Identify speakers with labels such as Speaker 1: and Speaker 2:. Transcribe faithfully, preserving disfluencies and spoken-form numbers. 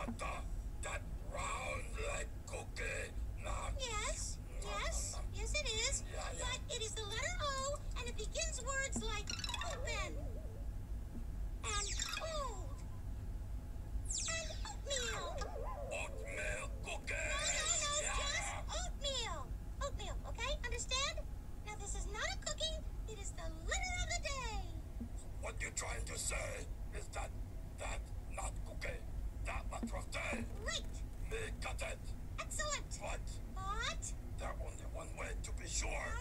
Speaker 1: But the, that round like cookie, not...
Speaker 2: Yes, yes, yes it is.
Speaker 1: Yeah, yeah.
Speaker 2: But it is the letter O, and it begins words like open, and cold, and oatmeal.
Speaker 1: Oatmeal cookie!
Speaker 2: No, no, no,
Speaker 1: Yeah.
Speaker 2: just oatmeal. Oatmeal, okay? Understand? Now this is not a cookie, it is the letter of the day.
Speaker 1: What you're trying to say is that that not cookie, that matter of day.
Speaker 2: Right.
Speaker 1: Me got it.
Speaker 2: Excellent.
Speaker 1: But
Speaker 2: But
Speaker 1: there's only one way to be sure.